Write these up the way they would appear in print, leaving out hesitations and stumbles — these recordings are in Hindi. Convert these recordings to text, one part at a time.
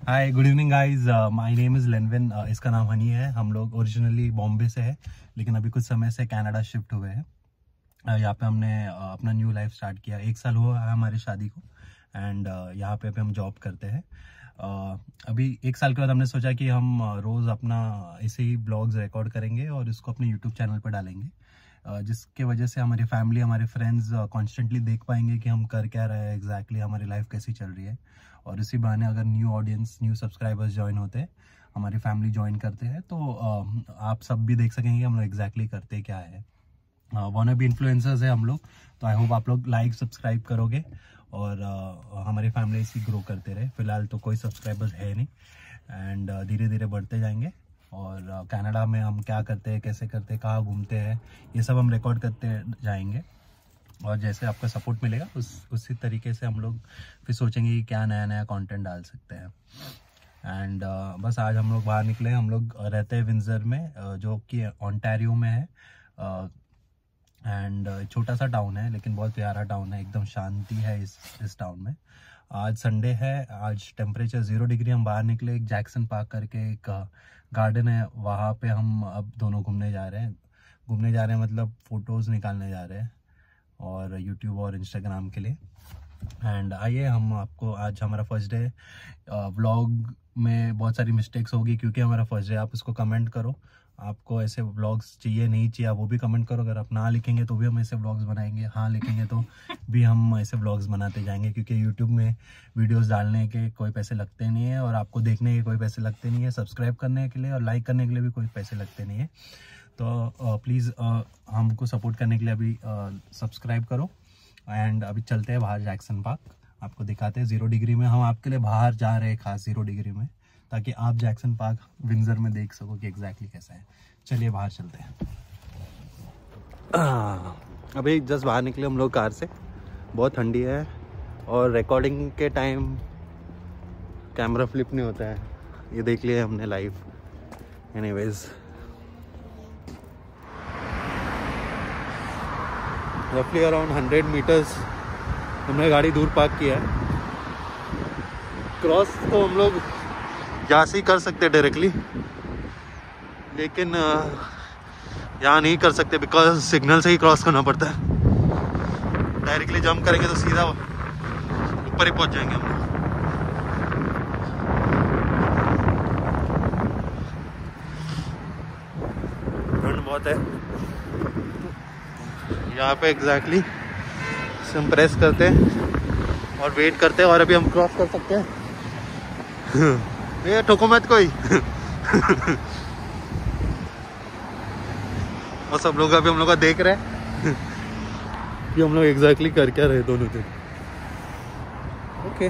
Hi good evening guys, my name is Lenwin. इसका नाम हनी है। हम लोग ओरिजिनली बॉम्बे से है, लेकिन अभी कुछ समय से कनाडा शिफ्ट हुए हैं। यहाँ पे हमने अपना न्यू लाइफ स्टार्ट किया। 1 साल हुआ है हमारी शादी को एंड यहाँ पे हम जॉब करते हैं। अभी 1 साल के बाद हमने सोचा कि हम रोज़ अपना ऐसे ही ब्लॉग्स रिकॉर्ड करेंगे और इसको अपने यूट्यूब चैनल पर डालेंगे, जिसके वजह से हमारी फैमिली, हमारे फ्रेंड्स कॉन्स्टेंटली देख पाएंगे कि हम कर क्या रहे हैं, एग्जैक्टली हमारी लाइफ कैसी चल रही है। और इसी बहाने अगर new audience, new subscribers join होते हैं, हमारी फैमिली ज्वाइन करते हैं, तो आप सब भी देख सकेंगे हम लोग एग्जैक्टली करते क्या है। वन भी इन्फ्लुएंसर्स है हम लोग, तो आई होप आप लोग लाइक सब्सक्राइब करोगे और हमारी फैमिली इसी ग्रो करते रहे। फिलहाल तो कोई सब्सक्राइबर्स है नहीं एंड धीरे धीरे बढ़ते जाएंगे। और कनाडा में हम क्या करते हैं, कैसे करते हैं, कहाँ घूमते हैं, ये सब हम रिकॉर्ड करते जाएंगे। और जैसे आपका सपोर्ट मिलेगा उसी तरीके से हम लोग फिर सोचेंगे कि क्या नया नया कंटेंट डाल सकते हैं। एंड बस आज हम लोग बाहर निकले। हम लोग रहते हैं विंजर में, जो कि ओंटारियो में है। एंड छोटा सा टाउन है, लेकिन बहुत प्यारा टाउन है, एकदम शांति है इस टाउन में। आज संडे है, आज टेम्परेचर 0 डिग्री। हम बाहर निकले, एक जैक्सन पार्क करके एक गार्डन है, वहाँ पे हम अब दोनों घूमने जा रहे हैं मतलब फ़ोटोज़ निकालने जा रहे हैं और यूट्यूब और इंस्टाग्राम के लिए। एंड आइए, हम आपको आज हमारा फर्स्ट डे व्लॉग में बहुत सारी मिस्टेक्स होगी क्योंकि हमारा फर्स्ट डे। आप इसको कमेंट करो, आपको ऐसे व्लॉग्स चाहिए नहीं चाहिए, आप वो भी कमेंट करो। अगर आप ना लिखेंगे तो भी हम ऐसे व्लॉग्स बनाएंगे, हाँ लिखेंगे तो भी हम ऐसे व्लॉग्स बनाते जाएंगे, क्योंकि यूट्यूब में वीडियोस डालने के कोई पैसे लगते नहीं है और आपको देखने के कोई पैसे लगते नहीं है, सब्सक्राइब करने के लिए और लाइक करने के लिए भी कोई पैसे लगते नहीं है। तो प्लीज़ हमको सपोर्ट करने के लिए अभी सब्सक्राइब करो। एंड अभी चलते हैं बाहर जैक्सन पार्क, आपको दिखाते हैं 0 डिग्री में। हम आपके लिए बाहर जा रहे हैं खास 0 डिग्री में, ताकि आप जैक्सन पार्क विंजर में देख सको कि एग्जैक्टली कैसा है। चलिए बाहर चलते हैं। अभी जस्ट बाहर निकले हम लोग कार से, बहुत ठंडी है और रिकॉर्डिंग के टाइम कैमरा फ्लिप नहीं होता है, ये देख लिया हमने लाइव। एनीवेज, रफली अराउंड 100 मीटर्स हमने गाड़ी दूर पार्क किया है। क्रॉस तो हम लोग यहाँ से ही कर सकते डायरेक्टली, लेकिन यहाँ नहीं कर सकते बिकॉज सिग्नल से ही क्रॉस करना पड़ता है। डायरेक्टली जंप करेंगे तो सीधा ऊपर ही पहुँच जाएंगे हम लोग। ठंड बहुत है यहाँ पे। एग्जैक्टली हम प्रेस करते हैं और वेट करते हैं और अभी हम क्रॉस कर सकते हैं। ये ठोको मत कोई। और सब लोग अभी हम लोग का देख रहे हैं कि हम लोग एग्जैक्टली कर क्या रहे दोनों दिन। ओके।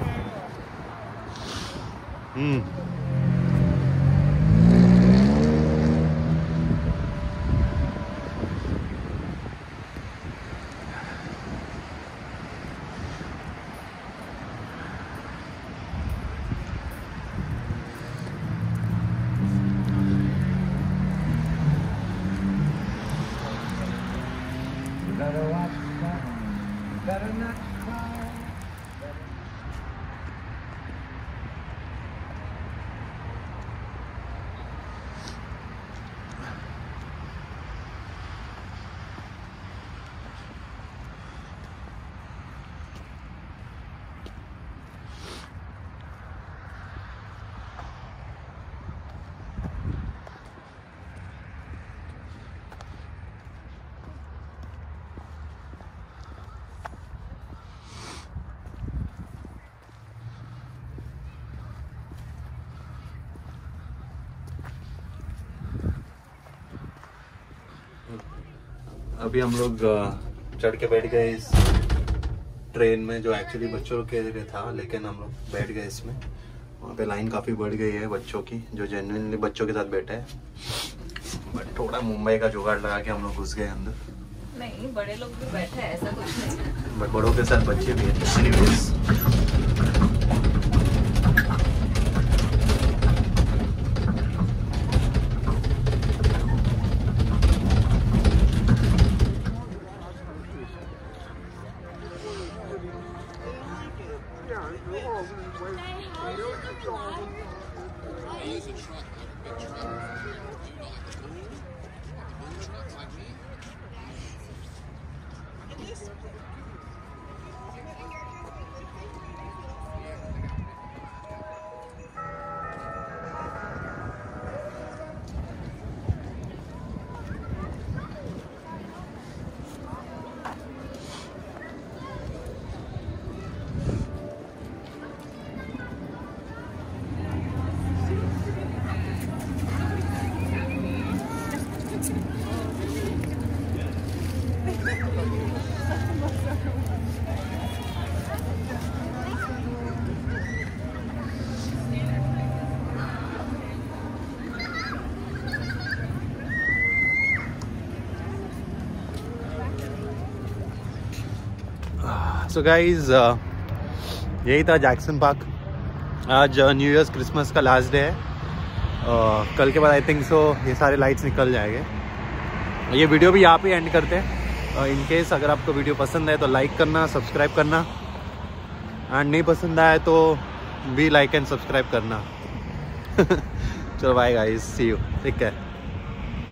अभी हम लोग चढ़ के बैठ गए इस ट्रेन में, जो एक्चुअली बच्चों के लिए था, लेकिन हम लोग बैठ गए इसमें। वहाँ पे लाइन काफ़ी बढ़ गई है बच्चों की, जो जेन्युइनली बच्चों के साथ बैठे हैं। बट थोड़ा मुंबई का जुगाड़ लगा के हम लोग घुस गए अंदर। नहीं, बड़े लोग भी बैठे हैं, ऐसा कुछ नहीं। बट बड़ों के साथ बच्चे भी हैं। एनीवेज, सो गाइज यही था जैक्सन पार्क। आज न्यू ईयर्स क्रिसमस का लास्ट डे है। कल के बाद आई थिंक सो ये सारे लाइट्स निकल जाएंगे। ये वीडियो भी यहाँ पे एंड करते हैं। इन केस अगर आपको वीडियो पसंद है तो लाइक करना, सब्सक्राइब करना, एंड नहीं पसंद आए तो भी लाइक एंड सब्सक्राइब करना। चलो बाय गाइस, सी यू, ठीक है।